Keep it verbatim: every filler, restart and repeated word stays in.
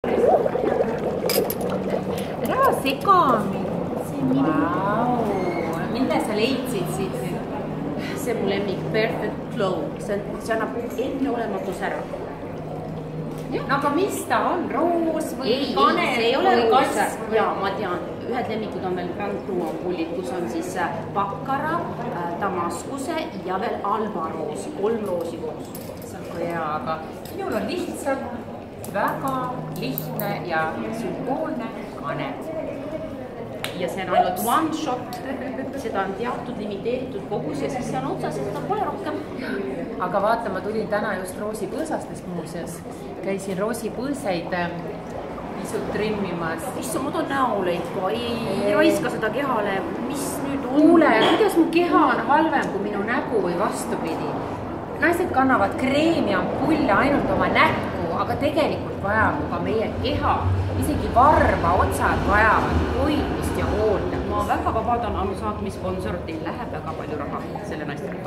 Ära segami. Vau, mille sa leidsid siis? See on mu lemmik Perfect Glow. See annab enneolematu sära. No aga mis ta on? Roos või ei, kanel? Ei, see ei ole roos. Jaa, ma tean. Ühed lemmikud on veel pruunpullid, kus on siis bakkara, damaskuse ja veel albaroos. Kolm roosi koos. See on hea, aga minul on lihtsalt väga lihtne ja sümboolne kanel. Ja see on ainult one shot. Seda on teatud limiteeritud kogus ja siis see on otsas, seda pole rohkem. Aga vaata, ma tulin täna just roosipõõsastest muuseas. Käisin roosipõõseid pisut trimmimas. Issa, ma toon näolõiku. Ei raiska seda kehale. Mis nüüd on? Kuule, kuidas mu keha on halvem kui minu nägu või vastupidi? Naised kannavad kreemi ampulle ainult oma näkku, aga tegelikult vajab ka meie keha. Isegi varba otsad vajavad hoidmist ja hoolda. Ma väga vabandan, Anu Saatmi sponsor, teil läheb väga palju raha selle naistele.